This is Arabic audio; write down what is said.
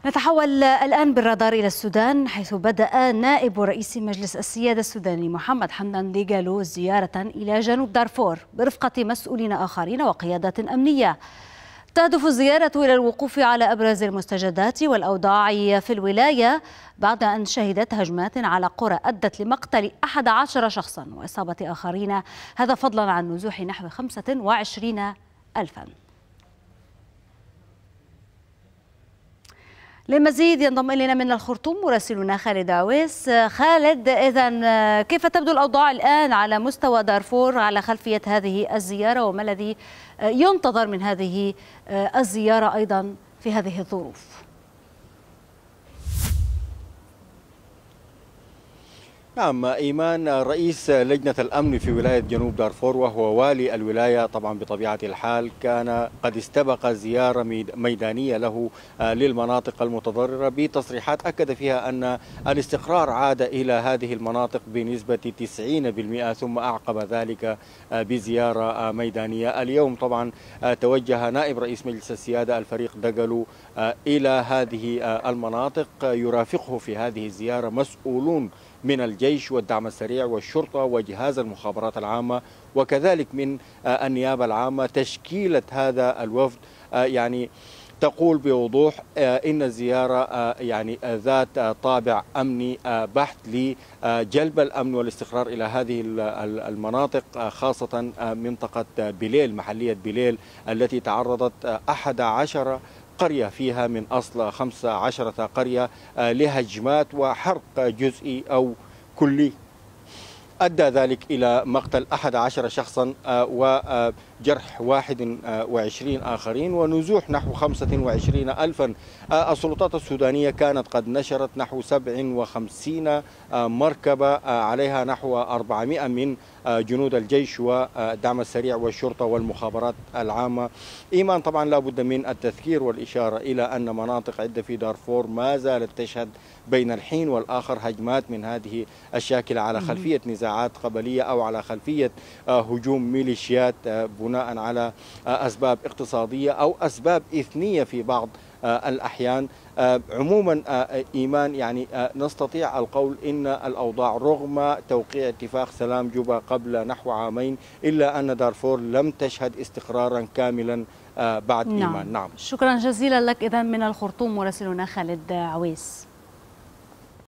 نتحول الآن بالرادار إلى السودان، حيث بدأ نائب رئيس مجلس السيادة السوداني محمد حمدان ديغالو زيارة إلى جنوب دارفور برفقة مسؤولين آخرين وقيادات أمنية. تهدف الزيارة إلى الوقوف على أبرز المستجدات والأوضاع في الولاية بعد أن شهدت هجمات على قرى أدت لمقتل 11 شخصا وإصابة آخرين، هذا فضلا عن نزوح نحو 25 ألفا. للمزيد ينضم إلينا من الخرطوم مراسلنا خالد عويس. خالد، إذن كيف تبدو الأوضاع الآن على مستوى دارفور على خلفية هذه الزيارة، وما الذي ينتظر من هذه الزيارة أيضا في هذه الظروف؟ نعم إيمان، رئيس لجنة الأمن في ولاية جنوب دارفور وهو والي الولاية طبعا بطبيعة الحال كان قد استبق زيارة ميدانية له للمناطق المتضررة بتصريحات أكد فيها أن الاستقرار عاد إلى هذه المناطق بنسبة 90%، ثم أعقب ذلك بزيارة ميدانية. اليوم طبعا توجه نائب رئيس مجلس السيادة الفريق ديغالو إلى هذه المناطق، يرافقه في هذه الزيارة مسؤولون من الجيش والدعم السريع والشرطة وجهاز المخابرات العامة وكذلك من النيابة العامة. تشكيلة هذا الوفد يعني تقول بوضوح إن الزيارة يعني ذات طابع أمني بحت لجلب الأمن والاستقرار إلى هذه المناطق، خاصة منطقة بليل، محلية بليل التي تعرضت 11 قرية فيها من أصل 15 قرية لهجمات وحرق جزئي أو كلي، أدى ذلك إلى مقتل 11 شخصا وجرح 21 آخرين ونزوح نحو 25 ألفا. السلطات السودانية كانت قد نشرت نحو 57 مركبة عليها نحو 400 من جنود الجيش والدعم السريع والشرطة والمخابرات العامة. إيمان، طبعا لا بد من التذكير والإشارة إلى أن مناطق عدة في دارفور ما زالت تشهد بين الحين والآخر هجمات من هذه الشاكلة على خلفية نزاعات قبلية أو على خلفية هجوم ميليشيات بناء على أسباب اقتصادية أو أسباب إثنية في بعض الأحيان. عموما إيمان، يعني نستطيع القول إن الأوضاع رغم توقيع اتفاق سلام جوبا قبل نحو عامين إلا أن دارفور لم تشهد استقرارا كاملا بعد. إيمان، نعم. شكرا جزيلا لك إذن من الخرطوم مراسلنا خالد عويس.